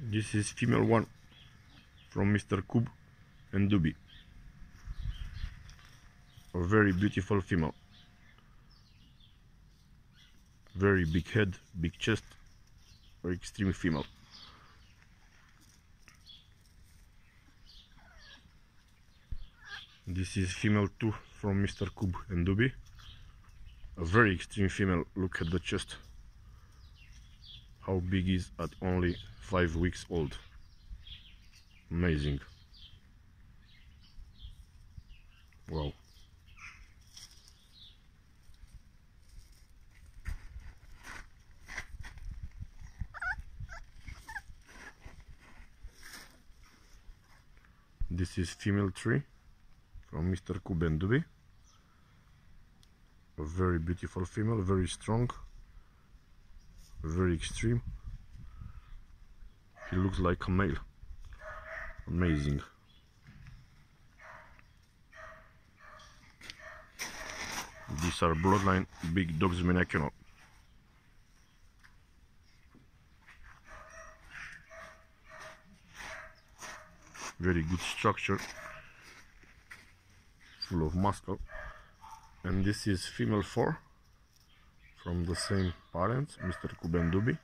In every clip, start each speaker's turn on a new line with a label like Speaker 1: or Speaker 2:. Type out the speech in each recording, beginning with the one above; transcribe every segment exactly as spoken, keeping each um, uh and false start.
Speaker 1: This is female one from Mister Kub and Dubi. A very beautiful female. Very big head, big chest, or extreme female. This is female two from Mister Kub and Dubi. A very extreme female. Look at the chest. How big is at only five weeks old. Amazing. Wow. This is female three from Mister Kub and Dubi. A very beautiful female, very strong, very extreme. He looks like a male. Amazing. These are bloodline big dogs Menakeno. Very good structure, full of muscle. And this is female four from the same parents, Mister Kub and Dubi.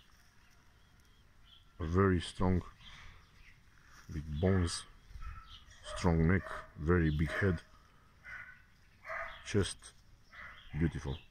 Speaker 1: A very strong, big bones, strong neck, very big head, chest, beautiful.